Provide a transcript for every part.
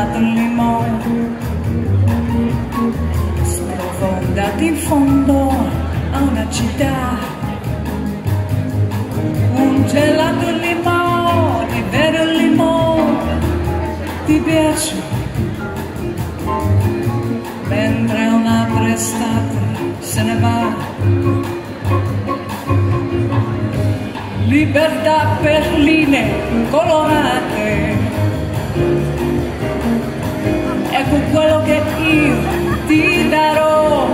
gelato al limone, sprofondati in fondo a una città, un gelato al limone, vero limone, ti piace? Mentre un'altra estate se ne va, libertà perline colorate, ecco quello che io ti darò,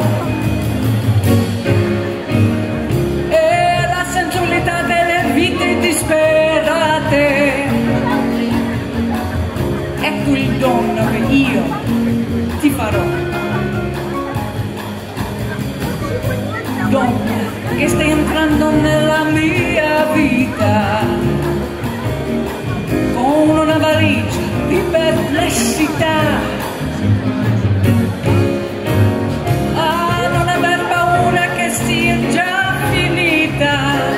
e la sensualità delle vite disperate, ecco il dono che io ti farò. Donna che stai entrando nella mia vita con una valigia di perplessità, a non aver paura che sia già finita,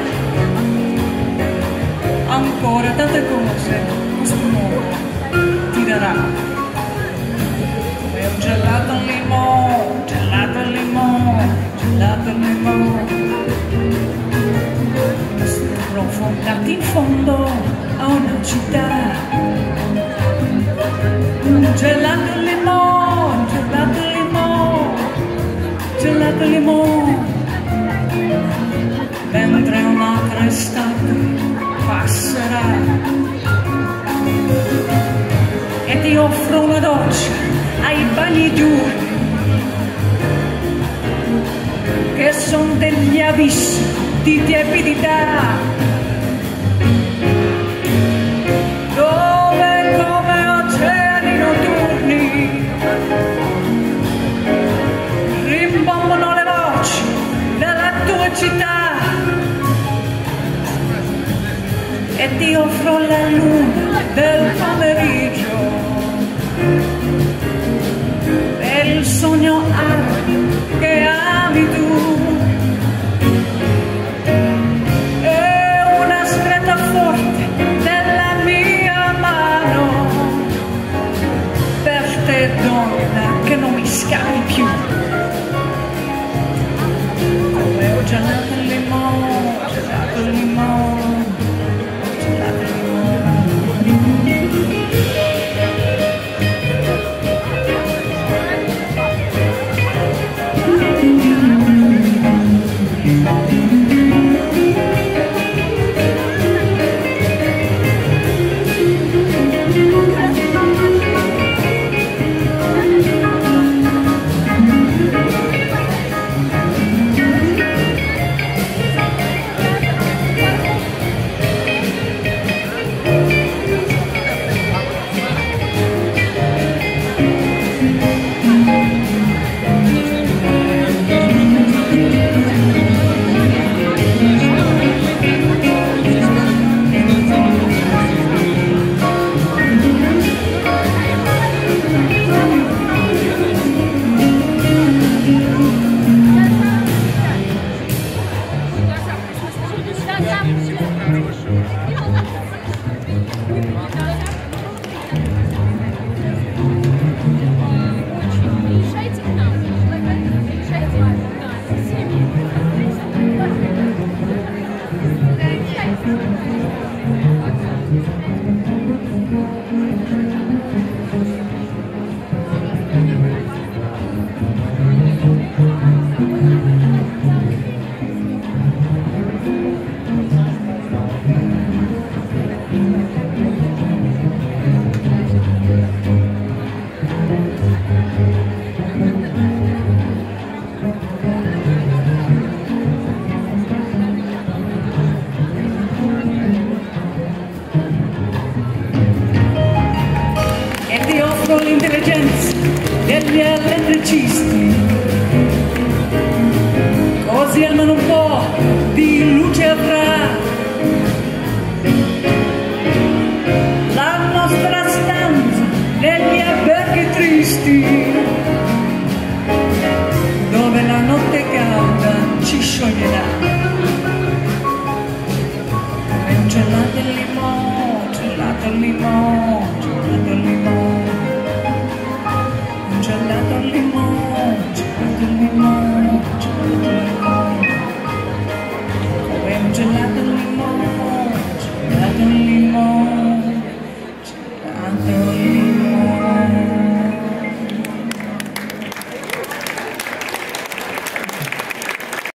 ancora tante cose questo mondo ti darà, è un gelato al limone, gelato al limone, gelato al limone, sprofondati in fondo a una città, un gelato al limone, gelato al limone, gelato al limone, mentre un'altra estate passerà e ti offro una doccia ai bagni diurni che son degli abissi di tiepidità, dove come oceani notturni rimbombano le voci della tua città, e ti offro la luna del pomeriggio e il sogno arabo che ami tu, e una stretta forte della mia mano per te, donna, che non mi scappi più, come ho gelato al limone, gelato al limone, gelato al limone. L'intelligenza degli elettricisti, così almeno un po' di luce avrà la nostra stanza negli alberghi tristi, dove la notte calda ci scioglierà, come un gelato al limone, gelato al limone, gelato al limone.